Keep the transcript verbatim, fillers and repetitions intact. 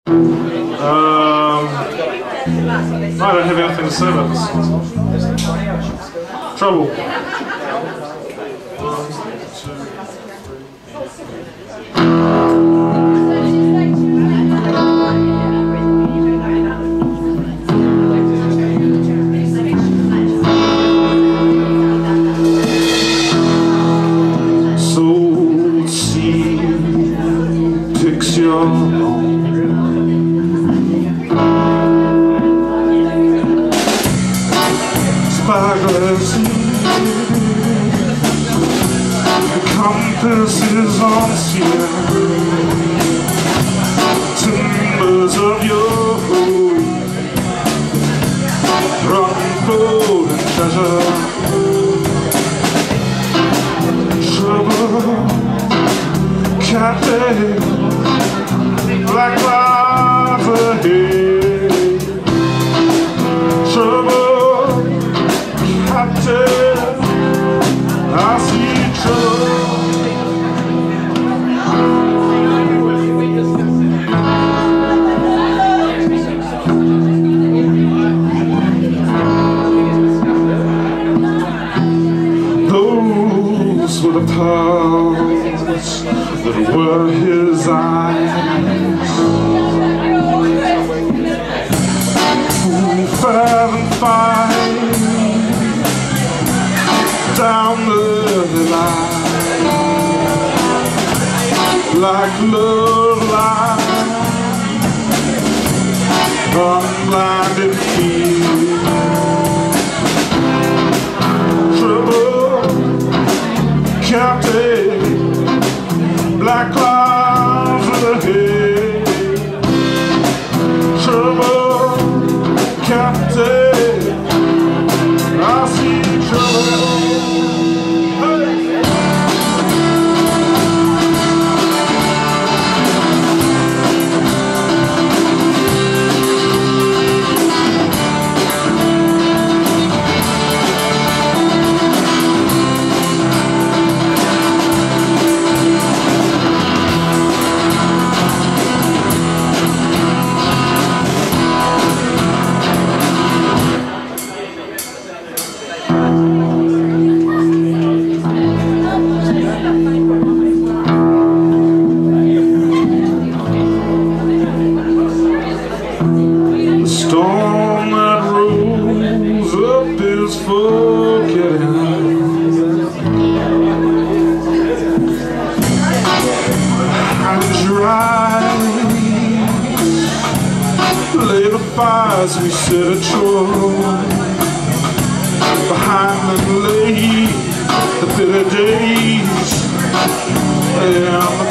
Um, I don't have anything to say about this. Trouble. Soul sea picks your spyglass, the compass is on steel. Timbers of your home unfolding treasure. Trouble, captive, black clouds ahead. Trouble, captive, I see trouble. Those were the pearls that were his eyes. Fair and fine down the line, like love line on blinded feet. Trouble, captive, black clouds ahead. Trouble, captive, I see trouble. The storm that rolls up is forgetting. High dry, lay the fires we set ashore. Behind them lay the bitter days and